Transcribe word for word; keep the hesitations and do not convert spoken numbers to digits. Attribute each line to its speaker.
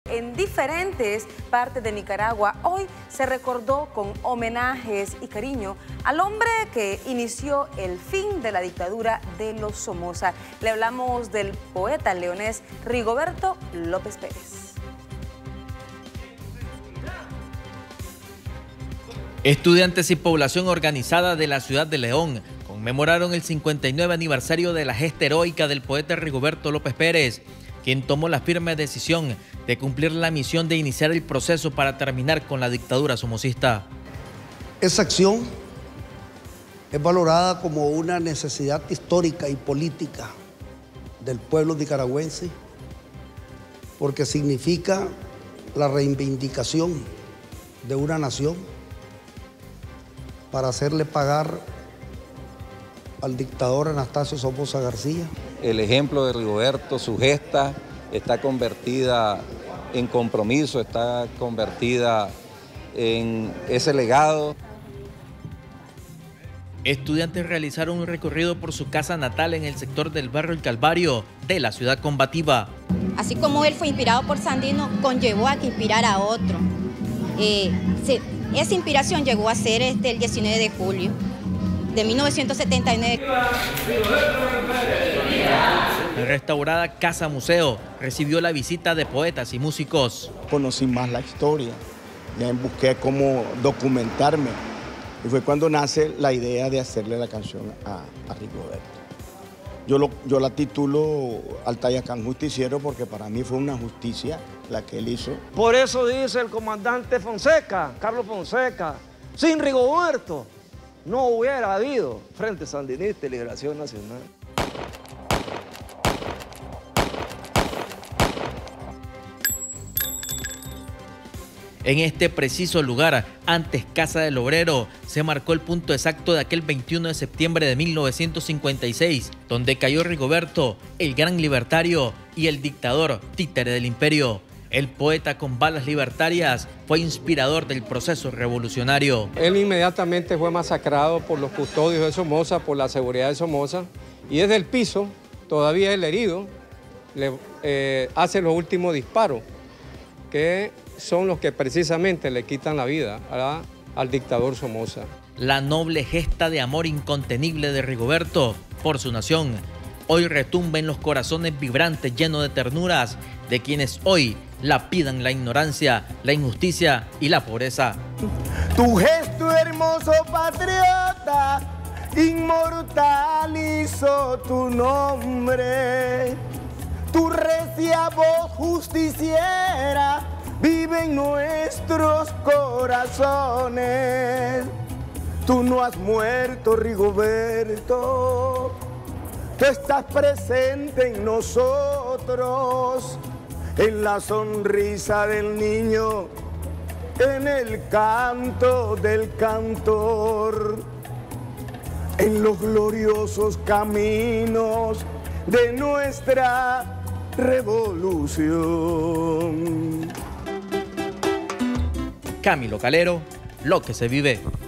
Speaker 1: en diferentes partes de Nicaragua, hoy se recordó con homenajes y cariño al hombre que inició el fin de la dictadura de los Somoza. Le hablamos del poeta leonés Rigoberto López Pérez.
Speaker 2: Estudiantes y población organizada de la ciudad de León conmemoraron el cincuenta y nueve aniversario de la gesta heroica del poeta Rigoberto López Pérez, quien tomó la firme decisión de cumplir la misión de iniciar el proceso para terminar con la dictadura somocista.
Speaker 3: Esa acción es valorada como una necesidad histórica y política del pueblo nicaragüense, porque significa la reivindicación de una nación para hacerle pagar al dictador Anastasio Somoza García.
Speaker 4: El ejemplo de Rigoberto, su gesta, está convertida en compromiso, está convertida en ese legado.
Speaker 2: Estudiantes realizaron un recorrido por su casa natal en el sector del barrio El Calvario de la ciudad combativa.
Speaker 5: Así como él fue inspirado por Sandino, conllevó a que inspirara a otro. Eh, se, esa inspiración llegó a ser este, el diecinueve de julio de mil novecientos setenta y nueve.
Speaker 2: La restaurada Casa Museo recibió la visita de poetas y músicos.
Speaker 6: Conocí más la historia, ya busqué cómo documentarme y fue cuando nace la idea de hacerle la canción a, a Rigoberto. Yo, lo, yo la titulo Altayacán Justiciero porque para mí fue una justicia la que él hizo.
Speaker 7: Por eso dice el comandante Fonseca, Carlos Fonseca, sin Rigoberto no hubiera habido Frente Sandinista y Liberación Nacional.
Speaker 2: En este preciso lugar, antes Casa del Obrero, se marcó el punto exacto de aquel veintiuno de septiembre de mil novecientos cincuenta y seis, donde cayó Rigoberto, el gran libertario y el dictador títere del imperio. El poeta con balas libertarias fue inspirador del proceso revolucionario.
Speaker 8: Él inmediatamente fue masacrado por los custodios de Somoza, por la seguridad de Somoza, y desde el piso, todavía el herido, le eh, hace los últimos disparos, que son los que precisamente le quitan la vida ¿verdad? al dictador Somoza.
Speaker 2: La noble gesta de amor incontenible de Rigoberto por su nación hoy retumba en los corazones vibrantes llenos de ternuras de quienes hoy la pidan la ignorancia, la injusticia y la pobreza.
Speaker 6: Tu gesto hermoso patriota inmortalizó tu nombre. Tu recia voz justiciera vive en nuestros corazones. Tú no has muerto, Rigoberto. Tú estás presente en nosotros, en la sonrisa del niño, en el canto del cantor, en los gloriosos caminos de nuestra revolución.
Speaker 2: Camilo Calero, lo que se vive.